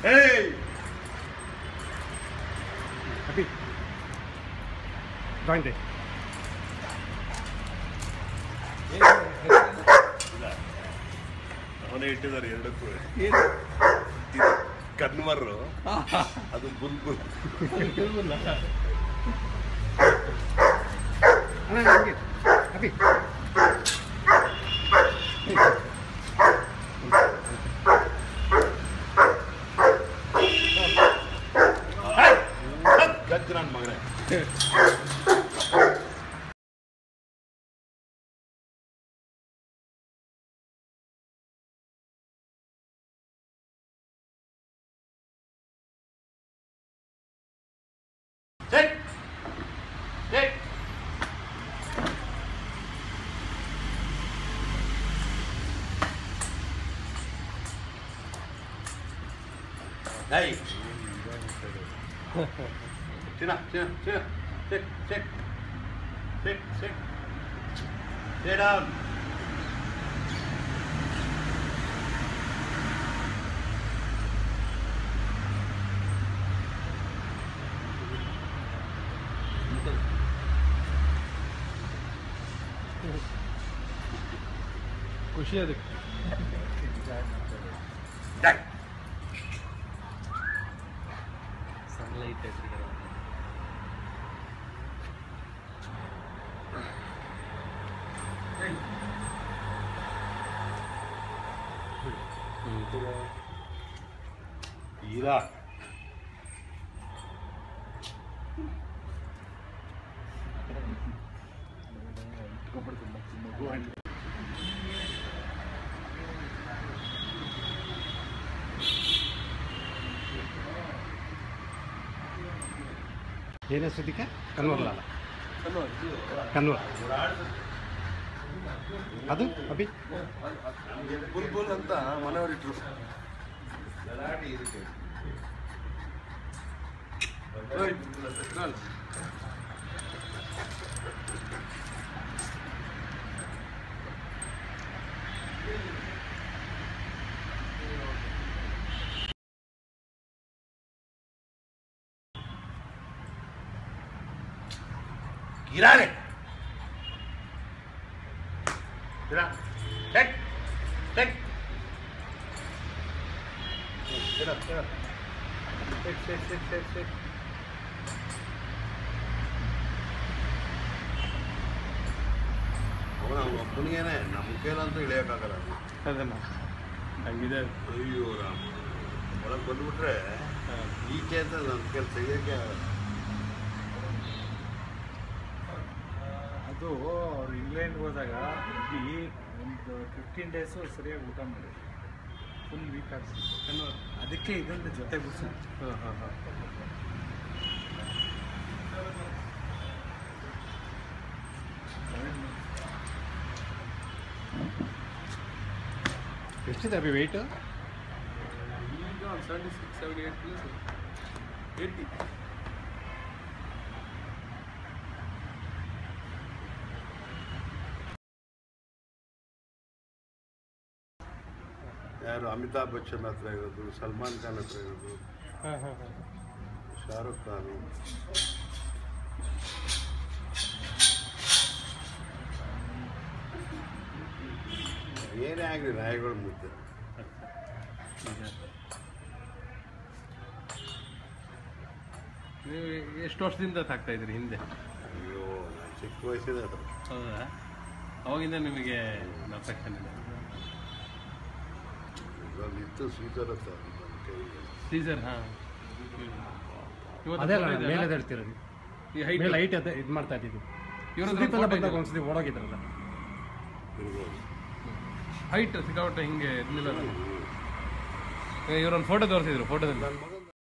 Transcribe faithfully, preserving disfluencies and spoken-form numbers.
Hey! Happy. Join there. ಅವನೇ ಇಟ್ಟಿದ್ದಾರೆ ಎರಡಕ್ಕೂ ಕನ್ವರ್ ಅದು ಬುಲ್ಬುಲ್ ಅಭಿ ಗಜ್ಜ ನನ್ನ ಮಗನೇ Take! Take! Hey! Sit up, sit up, sit up. Sit, sit. Sit, sit. Sit down. ಖುಷಿ ಅದಕ್ಕೆ ಸನ್ಲೈಟ್ ತೀರಾ ಏನ ಹೆಸರಿಕ ಕನ್ವರ್ಲ ಕನ್ವರ್ ಅದು ಅಭಿ ಬುಲ್ಬುಲ್ ಅಂತ ಮನೆಯವರಿಟ್ರು गिरा रे गिरा check check sit up sit up sit sit sit sit sit ಅವನ ಒಬ್ಬನಿಗೇನೆ ನಮ್ಮ ಕೈಲಂತೂ ಇಳಿಯೋಕ್ಕಾಗಲ್ಲ ಅದನ್ನ ಹಂಗಿದೆ ಅಯ್ಯೋ ರಾಮ ಒಳಗೆ ಬಂದ್ಬಿಟ್ರೆ ಈಚೆ ಅಂತ ನನ್ನ ಕೈಲಿ ತೆಗಿಯೋಕ್ಕೆ ಅದು ಅವ್ರು ಇಂಗ್ಲೆಂಡ್ಗೆ ಹೋದಾಗ ಇಲ್ಲಿ ಒಂದು ಫಿಫ್ಟೀನ್ ಡೇಸು ಸರಿಯಾಗಿ ಊಟ ಮಾಡಿ ಫುಲ್ ವೀಕ್ ಆಗ್ತಿತ್ತು ಅದಕ್ಕೆ ಇದೊಂದು ಜೊತೆ ಬಿಡಿಸಿ ಹಾಂ ಹಾಂ ಹಾಂ ಎಷ್ಟಿದೆ ಅಭಿ ವೆಯ್ಟು ಈಗ ಒಂದು seventy six seventy eight plus eighty ಯಾರು ಅಮಿತಾಬ್ ಬಚ್ಚನ್ ಹತ್ರ ಇರೋದು ಸಲ್ಮಾನ್ ಖಾನ್ ಹತ್ರ ಇರೋದು ಶಾರುಖ್ ಖಾನ್ ಏನೇ ಆಗಲಿ ನಾಯಿಗಳು ಮುದ್ದೆ ನೀವು ಎಷ್ಟು ವರ್ಷದಿಂದ ಸಾಕ್ತಾ ಇದ್ರಿ ಹಿಂದೆ ಅಯ್ಯೋ ಚಿಕ್ಕ ವಯಸ್ಸಿದೆ ಅದು ಹೌದಾ ಅವಾಗಿಂದ ನಿಮಗೆ ಅಫೆಕ್ಷನ್ ಇದೆ ಇತ್ತು ಸೀಸರ್ ಅಂತ ಸೀಸರ್ ಹಾಂ ಅದೇ ಮೇಲೆ ಹೇಳ್ತಿರೋದು ಈ ಹೈಟ್ ಲೈಟ್ ಅದೇ ಇದು ಮಾಡ್ತಾ ಇದ್ದೀವಿ ಇವ್ರ ಬಂದಾಗ ಒಂದ್ಸತಿ ಓಡೋಗಿದ್ರಲ್ಲ ಹೈಟ್ ಸಿಕ್ಕಾಪಟ್ಟೆ ಹಿಂಗೆ ಇರಲಿಲ್ಲ ಇವರೊಂದು ಫೋಟೋ ತೋರಿಸಿದ್ರು ಫೋಟೋದಲ್ಲಿ